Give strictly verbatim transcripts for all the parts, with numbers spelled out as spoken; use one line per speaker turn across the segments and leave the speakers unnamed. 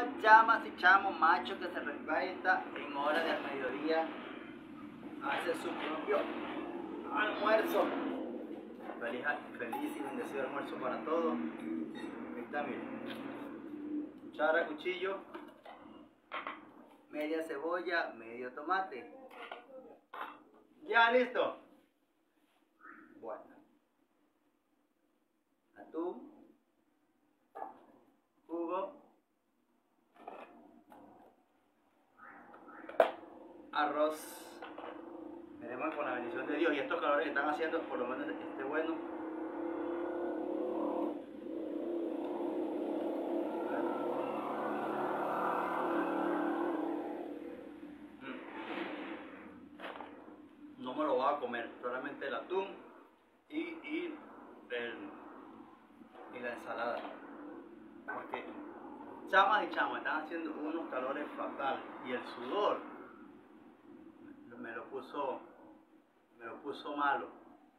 Bueno, chamas y chamos, macho que se respeta en hora del mediodía, hace su propio almuerzo. Feliz, feliz y bendecido almuerzo para todos. Ahí está, miren. Cuchara, cuchillo, media cebolla, medio tomate. ¿Ya listo? Bueno. Atún, jugo, arroz. Veremos con la bendición de Dios y estos calores que están haciendo, por lo menos esté bueno. No me lo voy a comer, solamente el atún y, y, el, y la ensalada. Porque chamas y chamas están haciendo unos calores fatales y el sudor me lo puso, me lo puso malo.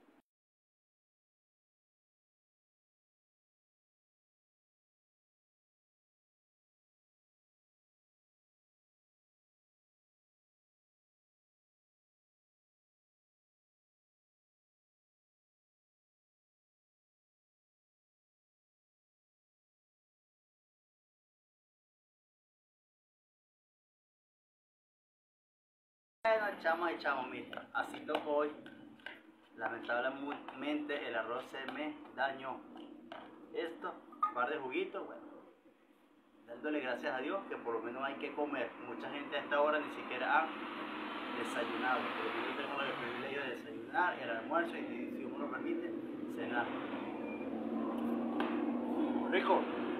Bueno, chamas y chamos, mira, así tocó hoy. Lamentablemente el arroz se me dañó. Esto, un par de juguitos, bueno, dándole gracias a Dios que por lo menos hay que comer. Mucha gente a esta hora ni siquiera ha desayunado, pero yo tengo el privilegio de desayunar, el almuerzo y, si uno lo permite, cenar. Rico.